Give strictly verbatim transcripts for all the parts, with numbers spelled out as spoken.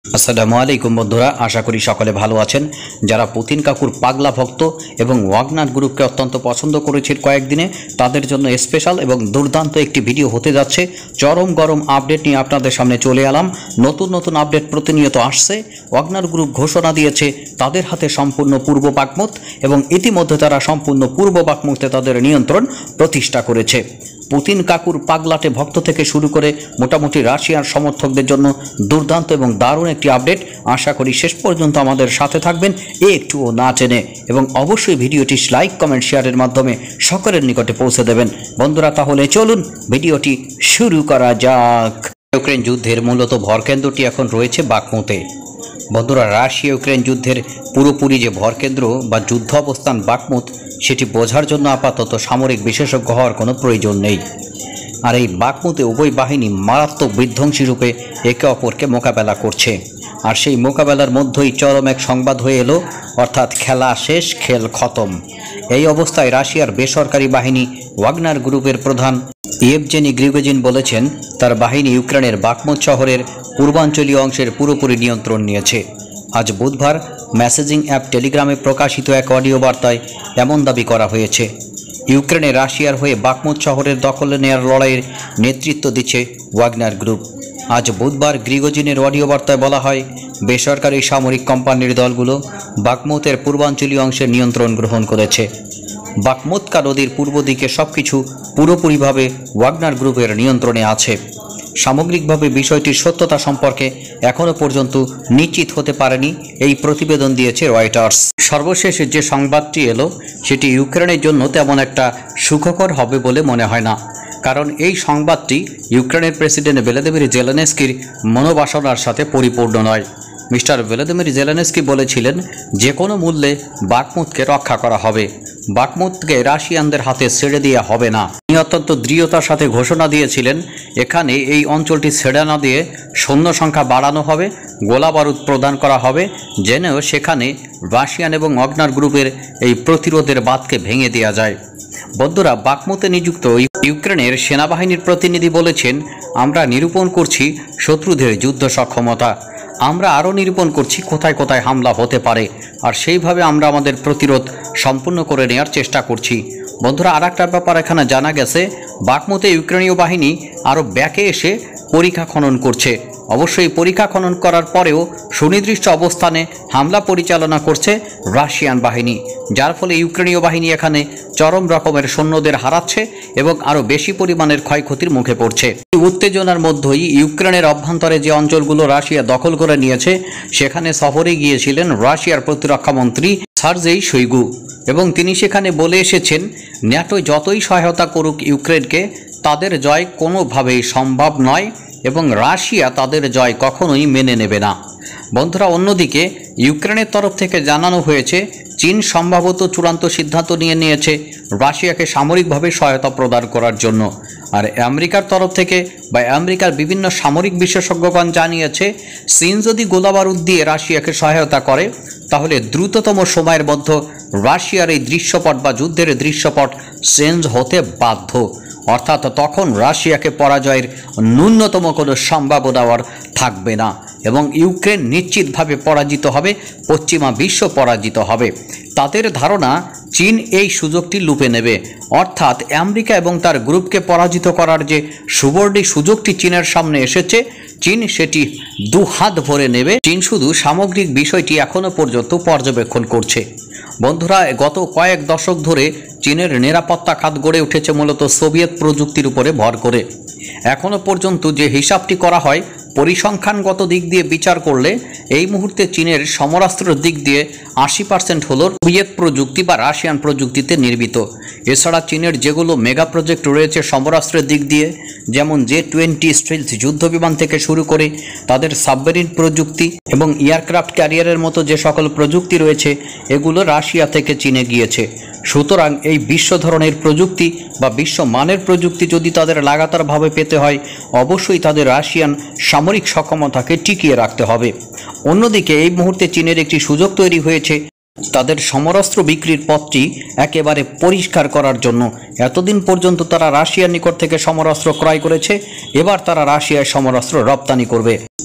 আসসালামু আলাইকুম বন্ধুরা, আশা করি সকলে ভালো আছেন। যারা পুতিন কাকুর পাগলা ভক্ত এবং ওয়াগনার গ্রুপকে অত্যন্ত পছন্দ করেছেন কয়েকদিনে, তাদের জন্য স্পেশাল এবং দুর্দান্ত একটি ভিডিও হতে যাচ্ছে। চরম গরম আপডেট নিয়ে আপনাদের সামনে চলে এলাম। নতুন নতুন আপডেট প্রতিনিয়ত আসছে। ওয়াগনার গ্রুপ ঘোষণা দিয়েছে তাদের হাতে সম্পূর্ণ পূর্ব বাকমুত এবং ইতিমধ্যে তারা সম্পূর্ণ পূর্ব বাকমুতে তাদের নিয়ন্ত্রণ প্রতিষ্ঠা করেছে। পুতিন কাকুর পাগলাটে ভক্ত থেকে শুরু করে মোটামুটি রাশিয়ার সমর্থকদের জন্য দুর্দান্ত এবং দারুণ একটি আপডেট। আশা করি শেষ পর্যন্ত আমাদের সাথে থাকবেন একটুও না টেনে, এবং অবশ্যই ভিডিওটি লাইক কমেন্ট শেয়ারের মাধ্যমে সকলের নিকটে পৌঁছে দেবেন। বন্ধুরা, তাহলে চলুন ভিডিওটি শুরু করা যাক। ইউক্রেন যুদ্ধের মূলত ভরকেন্দ্রটি এখন রয়েছে বাকমুতে। বন্ধুরা, রাশিয়া ইউক্রেন যুদ্ধের পুরোপুরি যে ভরকেন্দ্র বা যুদ্ধ অবস্থান বাকমুত, সেটি বোঝার জন্য আপাতত সামরিক বিশেষজ্ঞ হওয়ার কোনো প্রয়োজন নেই। আর এই বাকমুতে উভয় বাহিনী মারাত্মক বিধ্বংসী রূপে একে অপরকে মোকাবেলা করছে। আর সেই মোকাবেলার মধ্যেই চরম এক সংবাদ হয়ে এলো, অর্থাৎ খেলা শেষ, খেল খতম। এই অবস্থায় রাশিয়ার বেসরকারি বাহিনী ওয়াগনার গ্রুপের প্রধান ইয়েভজেনি প্রিগোজিন বলেছেন তার বাহিনী ইউক্রেনের বাকমুত শহরের পূর্বাঞ্চলীয় অংশের পুরোপুরি নিয়ন্ত্রণ নিয়েছে। আজ বুধবার মেসেজিং অ্যাপ টেলিগ্রামে প্রকাশিত এক অডিও বার্তায় এমন দাবি করা হয়েছে। ইউক্রেনে রাশিয়ার হয়ে বাকমুত শহরের দখলে নেওয়ার লড়াইয়ের নেতৃত্ব দিচ্ছে ওয়াগনার গ্রুপ। আজ বুধবার প্রিগোজিনের অডিও বার্তায় বলা হয়, বেসরকারি সামরিক কোম্পানির দলগুলো বাকমুতের পূর্বাঞ্চলীয় অংশের নিয়ন্ত্রণ গ্রহণ করেছে। বাকমুতকা নদীর পূর্ব দিকে সব কিছু পুরোপুরিভাবে ওয়াগনার গ্রুপের নিয়ন্ত্রণে আছে। সামগ্রিকভাবে বিষয়টির সত্যতা সম্পর্কে এখনও পর্যন্ত নিশ্চিত হতে পারেনি এই প্রতিবেদন দিয়েছে রয়টার্স। সর্বশেষ যে সংবাদটি এলো সেটি ইউক্রেনের জন্য তেমন একটা সুখকর হবে বলে মনে হয় না, কারণ এই সংবাদটি ইউক্রেনের প্রেসিডেন্ট ভলোদিমির জেলেনস্কির মনোবাসনার সাথে পরিপূর্ণ নয়। মিস্টার ভলোদিমির জেলেনস্কি বলেছিলেন যে কোনো মূল্যে বাকমুতকে রক্ষা করা হবে, বাকমুতকে রাশিয়ানদের হাতে ছেড়ে দেওয়া হবে না। তিনি অত্যন্ত দৃঢ়তার সাথে ঘোষণা দিয়েছিলেন এখানে এই অঞ্চলটি ছেড়ে না দিয়ে সৈন্য সংখ্যা বাড়ানো হবে, গোলা বারুদ প্রদান করা হবে, যেন সেখানে রাশিয়ান এবং ওয়াগনার গ্রুপের এই প্রতিরোধের বাঁধকে ভেঙে দেওয়া যায়। বন্ধুরা, বাকমুতে নিযুক্ত ইউক্রেনের সেনাবাহিনীর প্রতিনিধি বলেছেন, আমরা নিরূপণ করছি শত্রুদের যুদ্ধ সক্ষমতা, আমরা আরও নিরূপণ করছি কোথায় কোথায় হামলা হতে পারে, আর সেইভাবে আমরা আমাদের প্রতিরোধ সম্পূর্ণ করে নেওয়ার চেষ্টা করছি। বন্ধুরা, আর একটা ব্যাপার এখানে জানা গেছে, বাকমুতে ইউক্রেনীয় বাহিনী আরও ব্যাকে এসে পরীক্ষা খনন করছে। অবশ্যই পরীক্ষা খনন করার পরেও সুনির্দিষ্ট অবস্থানে হামলা পরিচালনা করছে রাশিয়ান বাহিনী, যার ফলে ইউক্রেনীয় বাহিনী এখানে চরম রকমের সৈন্যদের হারাচ্ছে এবং আরও বেশি পরিমাণের ক্ষয়ক্ষতির মুখে পড়ছে। এই উত্তেজনার মধ্যেই ইউক্রেনের অভ্যন্তরে যে অঞ্চলগুলো রাশিয়া দখল করে নিয়েছে সেখানে সফরে গিয়েছিলেন রাশিয়ার প্রতিরক্ষামন্ত্রী সার্জেই শোইগু, এবং তিনি সেখানে বলে এসেছেন ন্যাটো যতই সহায়তা করুক ইউক্রেনকে, তাদের জয় কোনোভাবেই সম্ভব নয় এবং রাশিয়া তাদের জয় কখনোই মেনে নেবে না। বন্ধুরা, অন্যদিকে ইউক্রেনের তরফ থেকে জানানো হয়েছে চীন সম্ভবত চূড়ান্ত সিদ্ধান্ত নিয়ে নিয়েছে রাশিয়াকে সামরিকভাবে সহায়তা প্রদান করার জন্য। আর আমেরিকার তরফ থেকে বা আমেরিকার বিভিন্ন সামরিক বিশেষজ্ঞগণ জানিয়েছে চীন যদি গোলাবারুদ দিয়ে রাশিয়াকে সহায়তা করে তাহলে দ্রুততম সময়ের মধ্যে রাশিয়ার এই দৃশ্যপট বা যুদ্ধের দৃশ্যপট চেঞ্জ হতে বাধ্য, অর্থাৎ তখন রাশিয়াকে পরাজয়ের ন্যূনতম কোনো সম্ভাবনা আর থাকবে না এবং ইউক্রেন নিশ্চিতভাবে পরাজিত হবে, পশ্চিমা বিশ্ব পরাজিত হবে। তাদের ধারণা চীন এই সুযোগটি লুপে নেবে, অর্থাৎ আমেরিকা এবং তার গ্রুপকে পরাজিত করার যে সুবর্ণ সুযোগটি চীনের সামনে এসেছে, চীন সেটি দু হাত ভরে নেবে। চীন শুধু সামগ্রিক বিষয়টি এখনও পর্যন্ত পর্যবেক্ষণ করছে। বন্ধুরা, গত কয়েক দশক ধরে চীনের নিরাপত্তা খাত গড়ে উঠেছে মূলত সোভিয়েত প্রযুক্তির উপরে ভর করে। এখনও পর্যন্ত যে হিসাবটি করা হয়, পরিসংখ্যানগত দিক দিয়ে বিচার করলে এই মুহূর্তে চীনের সমরাস্ত্রের দিক দিয়ে আশি পার্সেন্ট হল সোভিয়েত প্রযুক্তি বা রাশিয়ান প্রযুক্তিতে নির্মিত। এছাড়া চীনের যেগুলো মেগা প্রজেক্ট রয়েছে সমরাস্ত্রের দিক দিয়ে, যেমন জে টোয়েন্টি স্টিলথ যুদ্ধবিমান থেকে শুরু করে তাদের সাবমেরিন প্রযুক্তি এবং এয়ারক্রাফট ক্যারিয়ারের মতো যে সকল প্রযুক্তি রয়েছে, এগুলো রাশিয়া থেকে চীনে গিয়েছে। সুতরাং এই বিশ্ব ধরনের প্রযুক্তি বা বিশ্ব মানের প্রযুক্তি যদি তাদের লাগাতারভাবে পেতে হয়, অবশ্যই তাদের রাশিয়ান সামরিক সক্ষমতাকে টিকিয়ে রাখতে হবে। অন্যদিকে এই মুহূর্তে চীনের একটি সুযোগ তৈরি হয়েছে তাদের সমরাস্ত্র বিক্রির পথটি একেবারে পরিষ্কার করার জন্য। এতদিন পর্যন্ত তারা রাশিয়ার নিকট থেকে সমরাস্ত্র ক্রয় করেছে, এবার তারা রাশিয়ায় সমরাস্ত্র রপ্তানি করবে।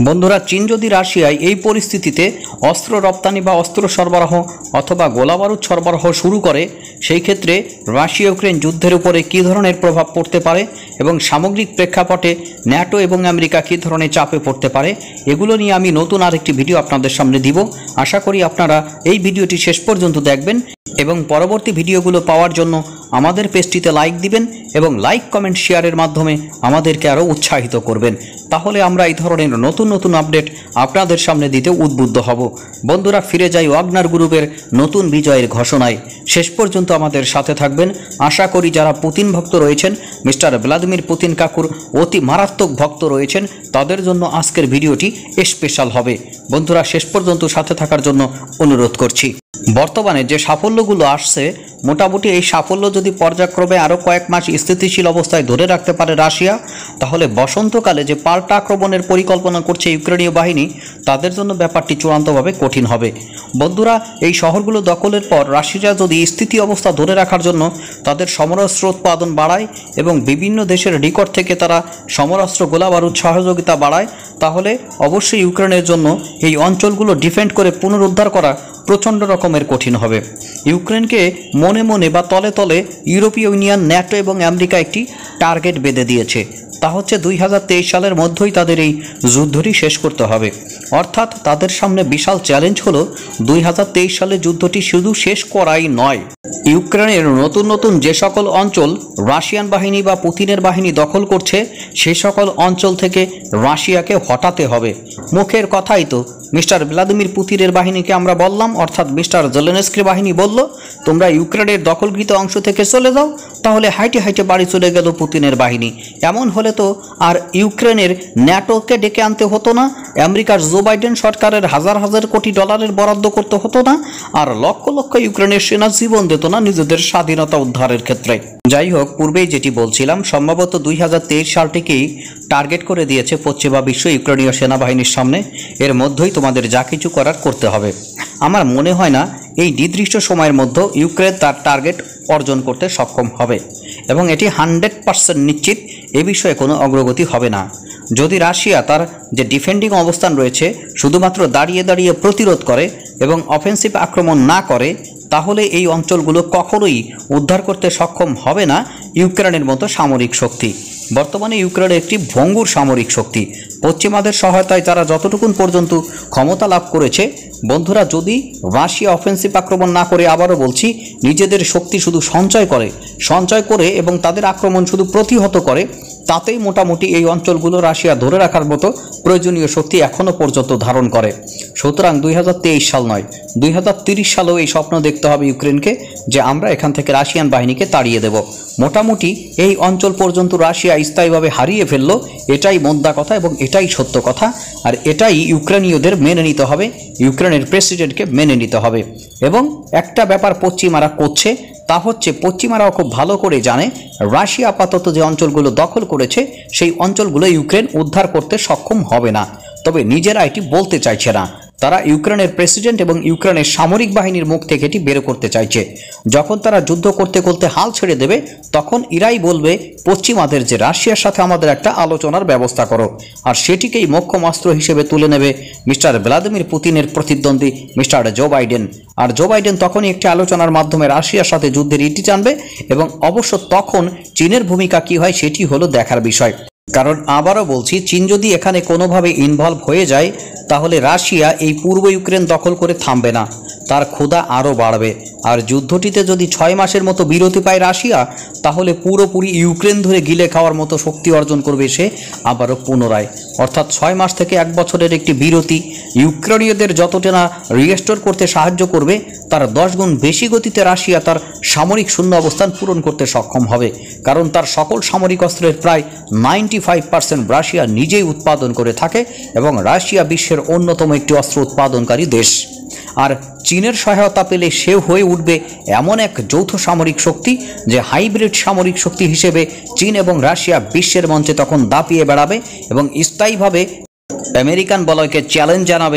বন্ধুরা, চীন যদি রাশিয়ায় এই পরিস্থিতিতে অস্ত্র রপ্তানি বা অস্ত্র সরবরাহ অথবা গোলাবারুদ সরবরাহ শুরু করে, সেই ক্ষেত্রে রাশিয়া ইউক্রেন যুদ্ধের উপরে কী ধরনের প্রভাব পড়তে পারে এবং সামগ্রিক প্রেক্ষাপটে ন্যাটো এবং আমেরিকা কী ধরনের চাপে পড়তে পারে, এগুলো নিয়ে আমি নতুন আরেকটি ভিডিও আপনাদের সামনে দিব। আশা করি আপনারা এই ভিডিওটি শেষ পর্যন্ত দেখবেন এবং পরবর্তী ভিডিওগুলো পাওয়ার জন্য আমাদের পেজটিতে লাইক দিবেন এবং লাইক কমেন্ট শেয়ারের মাধ্যমে আমাদেরকে আরও উৎসাহিত করবেন। তাহলে আমরা এই ধরনের নতুন নতুন আপডেট আপনাদের সামনে দিতে উদ্বুদ্ধ হব। বন্ধুরা, ফিরে যাই ওয়াগনার গ্রুপের নতুন বিজয়ের ঘোষণায়। শেষ পর্যন্ত আমাদের সাথে থাকবেন। আশা করি যারা পুতিন ভক্ত রয়েছেন, মিস্টার ভ্লাদিমির পুতিন কাকুর অতি মারাত্মক ভক্ত রয়েছেন, তাদের জন্য আজকের ভিডিওটি স্পেশাল হবে। বন্ধুরা, শেষ পর্যন্ত সাথে থাকার জন্য অনুরোধ করছি। বর্তমানে যে সাফল্যগুলো আসছে, মোটামুটি এই সাফল্য যদি পর্যায়ক্রমে আরও কয়েক মাস স্থিতিশীল অবস্থায় ধরে রাখতে পারে রাশিয়া, তাহলে বসন্তকালে যে পাল্টা আক্রমণের পরিকল্পনা করছে ইউক্রেনীয় বাহিনী, তাদের জন্য ব্যাপারটি চূড়ান্তভাবে কঠিন হবে। বন্ধুরা, এই শহরগুলো দখলের পর রাশিয়া যদি স্থিতি অবস্থা ধরে রাখার জন্য তাদের সমরাস্ত্র উৎপাদন বাড়ায় এবং বিভিন্ন দেশের নিকট থেকে তারা সমরাস্ত্র গোলাবারুদ সহযোগিতা বাড়ায়, তাহলে অবশ্যই ইউক্রেনের জন্য এই অঞ্চলগুলো ডিফেন্ড করে পুনরুদ্ধার করা প্রচণ্ড রকমের কঠিন হবে। ইউক্রেনকে মনে মনে বা তলে তলে ইউরোপীয় ইউনিয়ন, ন্যাটো এবং আমেরিকা একটি টার্গেট বেঁধে দিয়েছে। তা হচ্ছে দুই হাজার তেইশ সালের মধ্যেই তাদের এই যুদ্ধটি শেষ করতে হবে। অর্থাৎ তাদের সামনে বিশাল চ্যালেঞ্জ হলো দুই হাজার তেইশ সালে যুদ্ধটি শুধু শেষ করাই নয়, ইউক্রেনের নতুন নতুন যে সকল অঞ্চল রাশিয়ান বাহিনী বা পুতিনের বাহিনী দখল করছে, সেই সকল অঞ্চল থেকে রাশিয়াকে হটাতে হবে। মুখের কথাই তো মিস্টার ভ্লাদিমির পুতিনের বাহিনীকে আমরা বললাম, অর্থাৎ মিস্টার জেলেনস্কির বাহিনী বলল, তোমরা ইউক্রেনের দখলকৃত অংশ থেকে চলে যাও। তাহলে হাইটে হাইটে বাড়ি চলে গেল পুতিনের বাহিনী। এমন হলে তো আর ইউক্রেনের ন্যাটোকে ডেকে আনতে হতো না, আমেরিকার জো বাইডেন সরকারের হাজার হাজার কোটি ডলারের বরাদ্দ করতে হতো না, আর লক্ষ লক্ষ ইউক্রেনের সেনা জীবন দিত না নিজেদের স্বাধীনতা উদ্ধারের ক্ষেত্রে। যাই হোক, পূর্বেই যেটি বলছিলাম, সম্ভবত দুই হাজার তেইশ সালটিকেই টার্গেট করে দিয়েছে পশ্চিমা বিশ্ব ইউক্রেনীয় সেনাবাহিনীর সামনে। এর মধ্যেই তোমাদের যা কিছু করার করতে হবে। আমার মনে হয় না এই নির্দিষ্ট সময়ের মধ্যে ইউক্রেন তার টার্গেট অর্জন করতে সক্ষম হবে এবং এটি হান্ড্রেড পার্সেন্ট নিশ্চিত এ বিষয়ে কোনো অগ্রগতি হবে না। যদি রাশিয়া তার যে ডিফেন্ডিং অবস্থান রয়েছে শুধুমাত্র দাঁড়িয়ে দাঁড়িয়ে প্রতিরোধ করে এবং অফেন্সিভ আক্রমণ না করে, তাহলে এই অঞ্চলগুলো কখনোই উদ্ধার করতে সক্ষম হবে না ইউক্রেনের মতো সামরিক শক্তি। বর্তমানে ইউক্রেনের একটি ভঙ্গুর সামরিক শক্তি। পশ্চিমাদের সহায়তায় তারা যতটুকুন পর্যন্ত ক্ষমতা লাভ করেছে, বন্ধুরা, যদি রাশিয়া অফেন্সিভ আক্রমণ না করে, আবারও বলছি, নিজেদের শক্তি শুধু সঞ্চয় করে সঞ্চয় করে এবং তাদের আক্রমণ শুধু প্রতিহত করে, তাতেই মোটামুটি এই অঞ্চলগুলো রাশিয়া ধরে রাখার মতো প্রয়োজনীয় শক্তি এখনও পর্যন্ত ধারণ করে। সুতরাং দুই হাজার তেইশ সাল নয়, দুই হাজার তিরিশ সালেও এই স্বপ্ন দেখতে হবে ইউক্রেনকে যে আমরা এখান থেকে রাশিয়ান বাহিনীকে তাড়িয়ে দেব। মোটামুটি এই অঞ্চল পর্যন্ত রাশিয়া স্থায়ীভাবে হারিয়ে ফেললো, এটাই মোদ্দা কথা এবং এটাই সত্য কথা। আর এটাই ইউক্রেনীয়দের মেনে নিতে হবে, ইউক্রেনের প্রেসিডেন্টকে মেনে নিতে হবে। এবং একটা ব্যাপার পশ্চিমারা করছে, তা হচ্ছে পশ্চিমারাও খুব ভালো করে জানে রাশিয়া আপাতত যে অঞ্চলগুলো দখল করেছে, সেই অঞ্চলগুলো ইউক্রেন উদ্ধার করতে সক্ষম হবে না। তবে নিজেরা এটি বলতে চাইছে না। তারা ইউক্রেনের প্রেসিডেন্ট এবং ইউক্রেনের সামরিক বাহিনীর মুখ থেকে এটি বের করতে চাইছে। যখন তারা যুদ্ধ করতে করতে হাল ছেড়ে দেবে, তখন ইরাই বলবে পশ্চিমাদের যে রাশিয়ার সাথে আমাদের একটা আলোচনার ব্যবস্থা করো, আর সেটিকেই মোক্ষম অস্ত্র হিসেবে তুলে নেবে মিস্টার ভ্লাদিমির পুতিনের প্রতিদ্বন্দ্বী মিস্টার জো বাইডেন। আর জো বাইডেন তখনই একটি আলোচনার মাধ্যমে রাশিয়ার সাথে যুদ্ধের ইতি টানবে এবং অবশ্য তখন চীনের ভূমিকা কী হয় সেটি হলো দেখার বিষয়। কারণ আবারও বলছি, চীন যদি এখানে কোনোভাবে ইনভলভ হয়ে যায়, তাহলে রাশিয়া এই পূর্ব ইউক্রেন দখল করে থামবে না, তার ক্ষুধা আরও বাড়বে। আর যুদ্ধটিতে যদি ছয় মাসের মতো বিরতি পায় রাশিয়া, তাহলে পুরোপুরি ইউক্রেন ধরে গিলে খাওয়ার মতো শক্তি অর্জন করবে সে আবারও পুনরায়। অর্থাৎ ছয় মাস থেকে এক বছরের একটি বিরতি ইউক্রেনীয়দের যতটা না রিস্টোর করতে সাহায্য করবে, তার দশ গুণ বেশি গতিতে রাশিয়া তার সামরিক শূন্য অবস্থান পূরণ করতে সক্ষম হবে। কারণ তার সকল সামরিক অস্ত্রের প্রায় নাইনটি ফাইভ পার্সেন্ট রাশিয়া নিজেই উৎপাদন করে থাকে এবং রাশিয়া বিশ্বের অন্যতম একটি অস্ত্র উৎপাদনকারী দেশ। আর চীনের সহায়তা পেলে সে হয়ে উঠবে এমন এক যৌথ সামরিক শক্তি যে হাইব্রিড সামরিক শক্তি হিসেবে চীন এবং রাশিয়া বিশ্বের মঞ্চে তখন দাপিয়ে বেড়াবে এবং স্থায়ীভাবে আমেরিকান বলয়কে চ্যালেঞ্জ জানাবে,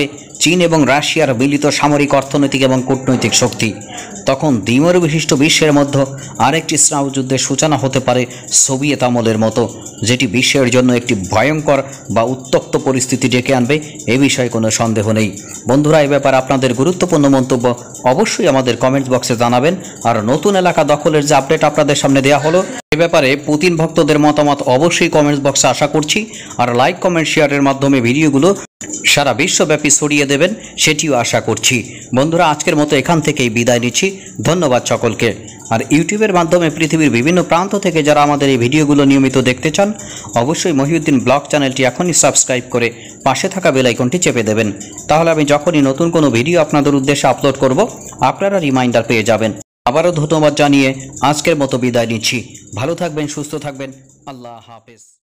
চীন এবং রাশিয়ার মিলিত সামরিক, অর্থনৈতিক এবং কূটনৈতিক শক্তি। তখন দ্বিমেরু বিশিষ্ট বিশ্বের মধ্যে আরেকটি স্নায়ু যুদ্ধের সূচনা হতে পারে সোভিয়েত আমলের মতো, যেটি বিশ্বের জন্য একটি ভয়ঙ্কর বা উত্তপ্ত পরিস্থিতি ডেকে আনবে, এ বিষয়ে কোনো সন্দেহ নেই। বন্ধুরা, এ ব্যাপারে আপনাদের গুরুত্বপূর্ণ মন্তব্য অবশ্যই আমাদের কমেন্ট বক্সে জানাবেন। আর নতুন এলাকা দখলের যে আপডেট আপনাদের সামনে দেওয়া হলো, এ ব্যাপারে পুতিন ভক্তদের মতামত অবশ্যই কমেন্ট বক্সে আশা করছি। আর লাইক, কমেন্ট, শেয়ারের মাধ্যমে ভিডিওগুলো সারা বিশ্বব্যাপী ছড়িয়ে দেবেন, সেটিও আশা করছি। বন্ধুরা, আজকের মতো এখান থেকেই বিদায় নিচ্ছি। ধন্যবাদ সকলকে। আর ইউটিউবের মাধ্যমে পৃথিবীর বিভিন্ন প্রান্ত থেকে যারা আমাদের এই ভিডিওগুলো নিয়মিত দেখতে চান, অবশ্যই মহিউদ্দিন ব্লগ চ্যানেলটি এখনই সাবস্ক্রাইব করে পাশে থাকা বেল আইকনটি চেপে দেবেন। তাহলে আমি যখনই নতুন কোনো ভিডিও আপনাদের উদ্দেশ্যে আপলোড করব, আপনারা রিমাইন্ডার পেয়ে যাবেন। আবারও ধন্যবাদ জানিয়ে আজকের মতো বিদায় নিচ্ছি। ভালো থাকবেন, সুস্থ থাকবেন। আল্লাহ হাফেজ।